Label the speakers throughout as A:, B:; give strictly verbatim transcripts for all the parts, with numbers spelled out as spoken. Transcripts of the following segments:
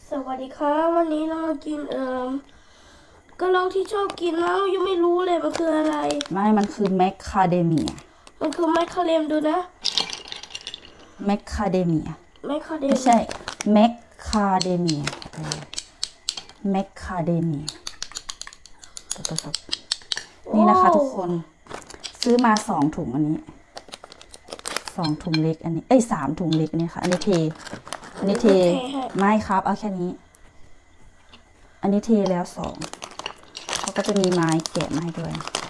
A: สวัสดีครับวันนี้เรามากินเอ่อก็เราที่ชอบกินแล้วยังไม่รู้เลยมันคืออะไร
B: ไม่มันคือแมคคาเดเมีย
A: มันคือแมคคาเรมดูนะ
B: แมคคาเดเมีย
A: แมคคาเรม
B: ไม่ใช่แมคคาเดเมียแมคคาเดเมียนี่นะคะทุกคนซื้อมาสองถุงอันนี้สองถุงเล็กอันนี้เอ้ยสามถุงเล็กนี่ค่ะอันนี้เทอันนี้เทไม่ครับเอาแค่นี้อันนี้เทแล้วสองเขาก็จะมีไม้แกะมาให้ด้วย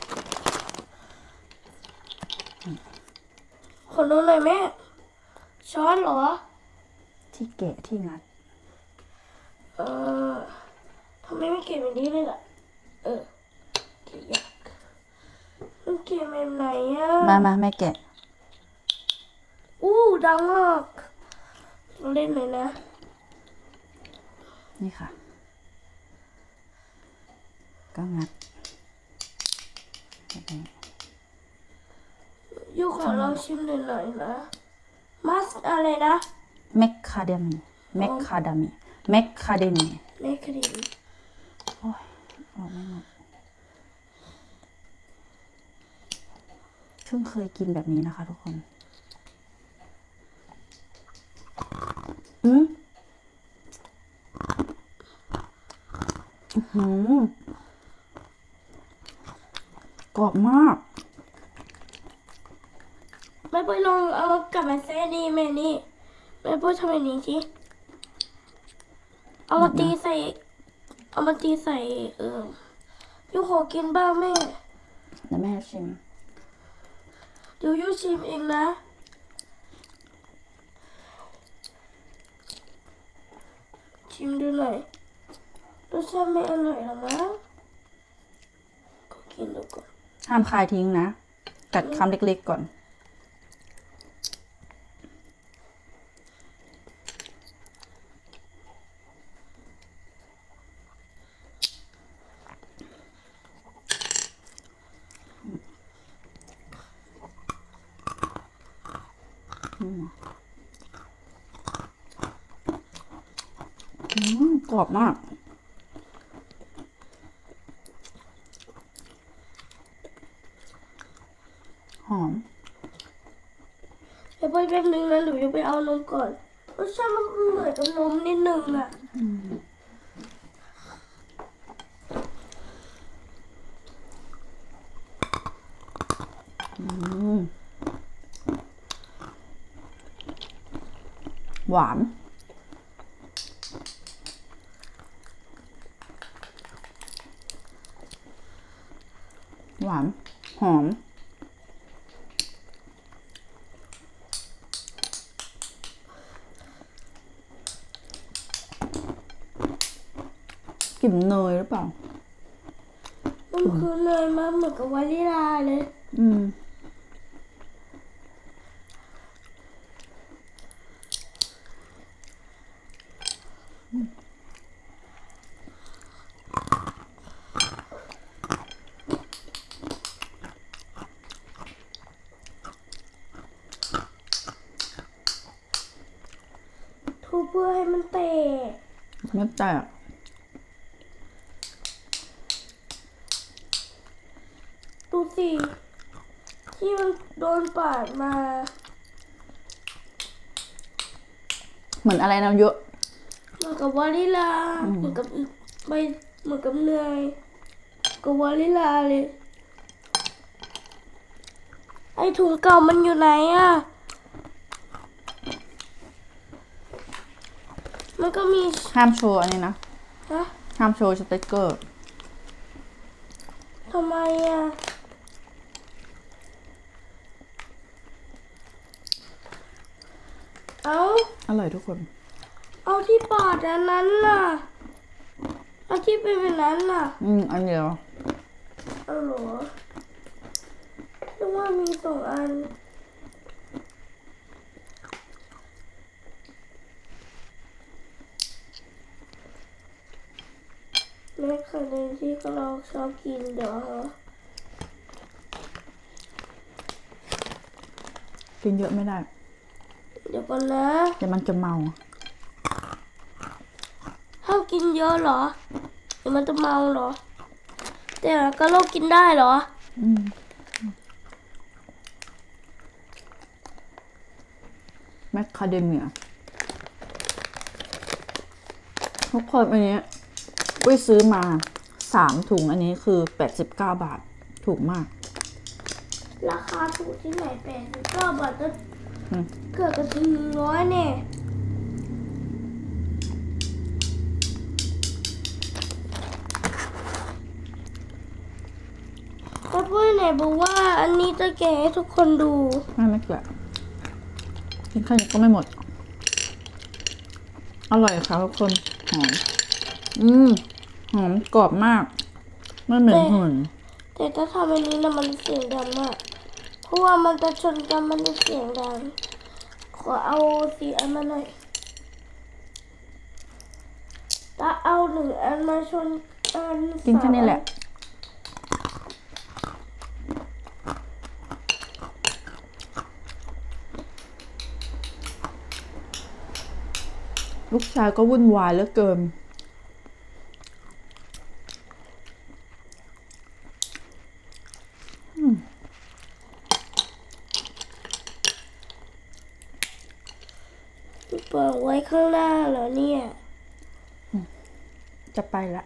A: ขอดูหน่อยแม่ช้อนเหรอ
B: ที่แกะที่งัด
A: เออทำไมไม่เก็บแบบนี้เลยล่ะเออเก็บยากมันเก็บแบบไหนอ่ะ
B: มามาแม่แกะ
A: อู้ดังมากเล่นเลยนะ
B: นี่ค่ะก็งัด
A: ยูขอลองชิมหน่อยๆนะมัสอะไรนะ
B: แมคคาเดเมียแมคคาเดเมียแมคคาเดเมีย
A: แมคคาเดเมีย
B: โอ้ยออกไม่หมดเพิ่งเคยกินแบบนี้นะคะทุกคนอืมอือหือกรอบมาก
A: แม่ปุ้ยลองเอากลับมาเซนี่แม่นี่แม่ปุ้ยทำแบบนี้สิเอามาตีใส่เอามาตีใส่เออยูขอกินบ้างแม่
B: แล้วแม่ชิม
A: เดี๋ยวยูชิมเองนะชิมดูหน่อยรสชาติไม่อร่อยหรอมั้งก็กินดูก่อน
B: ห้ามคายทิ้งนะกัดคำเล็กๆก่อนกรอบมากหอม
A: เดี๋ยวไปแป๊บนึงนะหนูจะไปเอานมก่อนรสชาติมันเหมือนกับนมนิดนึงอ่ะ
B: หวานหวานหอมกลิ่นเนยหรือเปล่า
A: มันคือเนยมาเหมือนกับวานิลาเลย
B: อืม
A: ทุบเพื่อให้มันแตก
B: ไม่แตก
A: ดูสิที่มันโดนปาดมา
B: เหมือนอะไรนะเยอะ
A: เหมือนกับวานิลาเหมือนกับใบเหมือนกับเนยกับวานิลาเลยไอถุงเก่ามันอยู่ไหนอ่ะมันก็มี
B: ห้ามโชว์อันนี้นะ
A: ฮะ
B: ห้ามโชว์สติ๊กเกอร์
A: ทำไมอ่ะเอา
B: อร่อยทุกคน
A: เอาที่ปาดอันนั้นน่ะเอาที่เป็นแบบนั้นน่ะ
B: อืมอันเดียว
A: เอาเหรอนึกว่ามีสองอันแม่คะแนนที่เราชอบกินเดี๋ยว
B: กินเยอะไม่ได้
A: เดี๋ยวก่อนนะ
B: เดี๋ยวมันจะเมา
A: กินเยอะเหรอเดี๋ยวมันจะเมาเหรอแต่กระโหลกกินได้เหรอ
B: อืมแมคคาเดเมียทุกคนอันนี้อุ้ยซื้อมาสามถุงอันนี้คือแปดสิบเก้าบาทถูกมาก
A: ราคาถูกที่ไหนแปดสิบเก้าบาทจะเกือบจะถึงร้อยเนี่ยป้าปุ้ยไหนบอกว่าอันนี้จะแกะให้ทุกคนดู
B: ไม่ไม่แกะกินแค่นี้ก็ไม่หมดอร่อยค่ะทุกคนหอมอืมหอมกรอบมากไม่เหม็นหืน
A: แต่ถ้าทำอันนี้นะมันเสียงดังมากเพราะว่ามันจะชนกันมันจะเสียงดังขอเอาสี่อันมาหน่อยถ้าเอาหนึ่งอันมาชนอัน
B: กินแค่นี้แหละลูกชายก็วุ่นวายเหลือเกิน
A: เปิดไว้ข้างหน้าเหรอเนี่ย
B: จะไปละ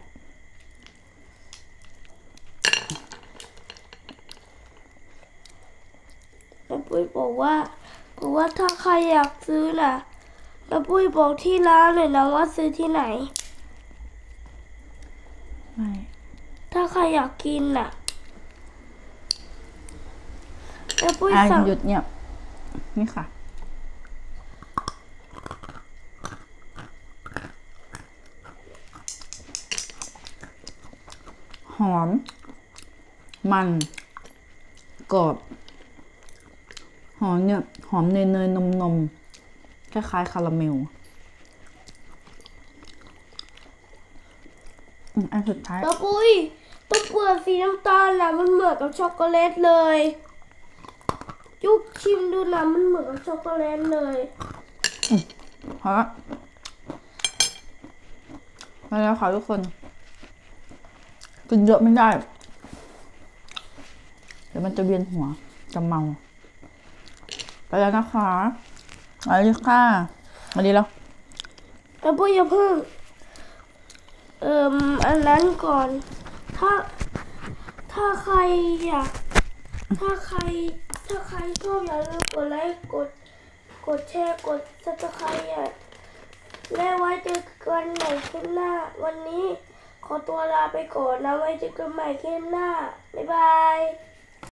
A: แม่ปุ้ยบอกว่าบอกว่าถ้าใครอยากซื้อน่ะแม่ปุ้ยบอกที่ร้านเลยนะว่าซื้อที่ไหน
B: ไม่
A: ถ้าใครอยากกินน่ะแม่ปุ้ยสั่ง
B: หยุดเนี่ยนี่ค่ะหอมมันกรอบหอมเนี่ยหอมเนยเนยนมนมคล้ายๆคาราเมลอันสุดท้าย
A: แล้วปุ้ยตัวเปลือกสีน้ำตาลน่ะมันเหมือนกับช็อกโกแลตเลยยุกชิมดูนะมันเหมือนกับช็อกโกแลตเลย
B: พอละมาแล้วค่ะทุกคนกินเยอะไม่ได้เดี๋ยวมันจะเวียนหัวจะเมาไปแล้วนะคะสวัสดีค่ะมาดีแล้ว
A: แล้วปุ้ยอย่าเพิ่งเอ่ออันนั้นก่อนถ้าถ้าใครอยากถ้าใครถ้าใครชอบอย่าลืมกดไลค์กดกดแชร์กดซับสไครต์และไว้เจอกันใหม่คลิปหน้าวันนี้ขอตัวลาไปก่อนนะไว้เจอกันใหม่คลิปหน้าบ๊ายบาย